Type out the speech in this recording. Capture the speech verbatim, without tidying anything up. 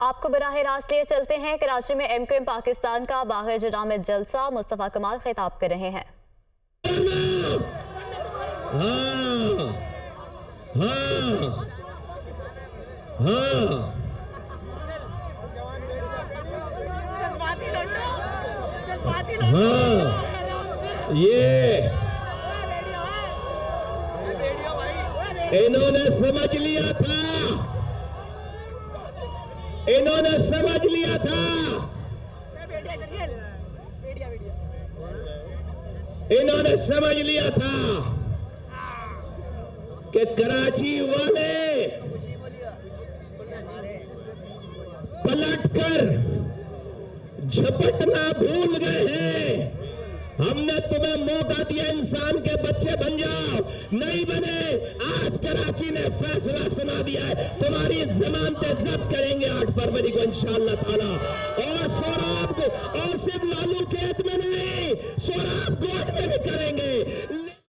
आपको बराह रास्त लिए चलते हैं। कराची में एम क्यू एम पाकिस्तान का बाग़े जनाह में जलसा, मुस्तफ़ा कमाल खिताब कर रहे हैं। हाँ, हाँ, हाँ। हाँ, ये इन्होंने समझ लिया था, इन्होंने समझ लिया था, इन्होंने समझ लिया था कि कराची वाले पलटकर झपटना भूल गए हैं। हमने तुम्हें मौका दिया, इंसान के बच्चे बन जाओ, नहीं बने। आज कराची ने फैसला सुना दिया है, तुम्हारी जमानतें जब्त करेंगे आठ फरवरी को इंशाअल्लाह ताला। और सोराब को, और सिर्फ लालू खेत में नहीं, सोराब कोर्ट में भी करेंगे।